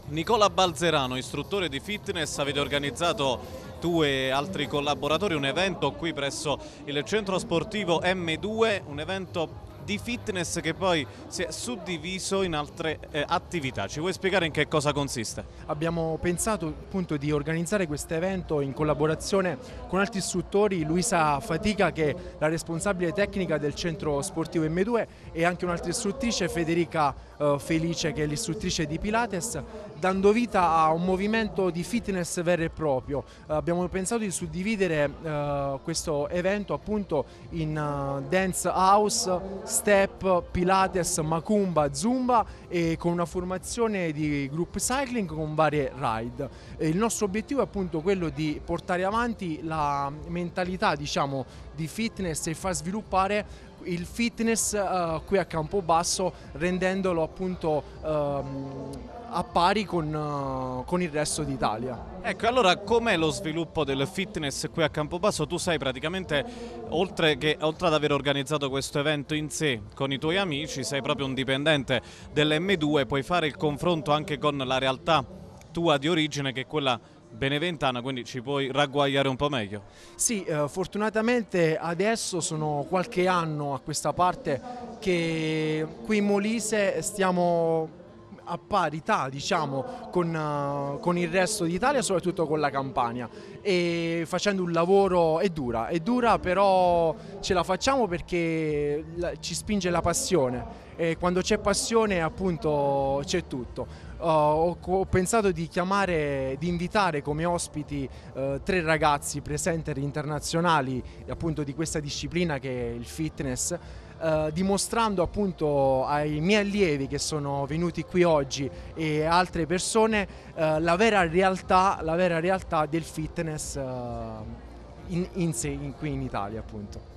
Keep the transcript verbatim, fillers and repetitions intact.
Nicola Balzerano, istruttore di fitness, avete organizzato tu e altri collaboratori un evento qui presso il centro sportivo M due, un evento di fitness che poi si è suddiviso in altre eh, attività. Ci vuoi spiegare in che cosa consiste? Abbiamo pensato appunto di organizzare questo evento in collaborazione con altri istruttori, Luisa Fatica che è la responsabile tecnica del centro sportivo M due e anche un'altra istruttrice, Federica eh, Felice, che è l'istruttrice di Pilates, dando vita a un movimento di fitness vero e proprio. Eh, abbiamo pensato di suddividere eh, questo evento appunto in uh, dance house, step, pilates, macumba, zumba e con una formazione di group cycling con varie ride. E il nostro obiettivo è appunto quello di portare avanti la mentalità, diciamo, di fitness e far sviluppare il fitness uh, qui a Campobasso, rendendolo appunto uh, a pari con, uh, con il resto d'Italia. Ecco, allora com'è lo sviluppo del fitness qui a Campobasso? Tu sai praticamente, oltre, che, oltre ad aver organizzato questo evento in sé con i tuoi amici, sei proprio un dipendente dell'M due, puoi fare il confronto anche con la realtà tua di origine che è quella beneventana, quindi ci puoi ragguagliare un po' meglio. Sì, eh, fortunatamente adesso sono qualche anno a questa parte che qui in Molise stiamo a parità, diciamo, con, uh, con il resto d'Italia, soprattutto con la Campania, e facendo un lavoro. È dura, è dura, però ce la facciamo perché la, ci spinge la passione, e quando c'è passione appunto c'è tutto. Uh, ho, ho pensato di chiamare, di invitare come ospiti uh, tre ragazzi presenter internazionali appunto di questa disciplina che è il fitness, Uh, dimostrando appunto ai miei allievi che sono venuti qui oggi e altre persone uh, la vera realtà, la vera realtà del fitness uh, in, in sé, in, qui in Italia appunto.